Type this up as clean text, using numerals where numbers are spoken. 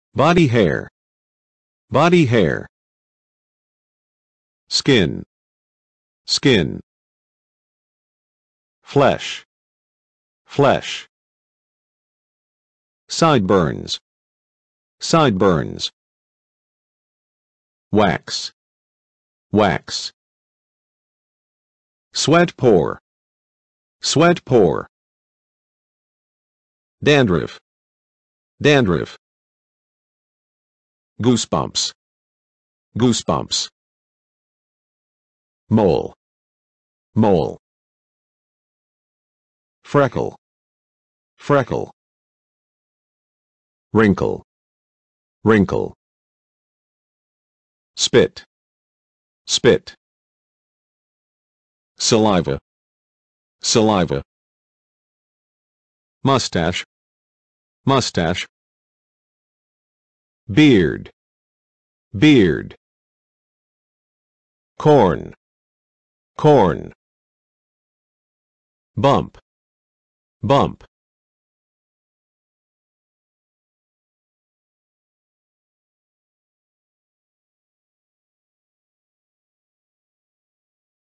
body hair, body hair. Skin, skin. Flesh, flesh. Sideburns, sideburns. Wax, wax. Sweat pore, sweat pore. Dandruff, dandruff. Goosebumps, goosebumps. Mole, mole. Freckle, freckle. Wrinkle, wrinkle. Spit, spit. Saliva, saliva. Mustache, mustache. Beard, beard. Corn, corn. Bump, bump.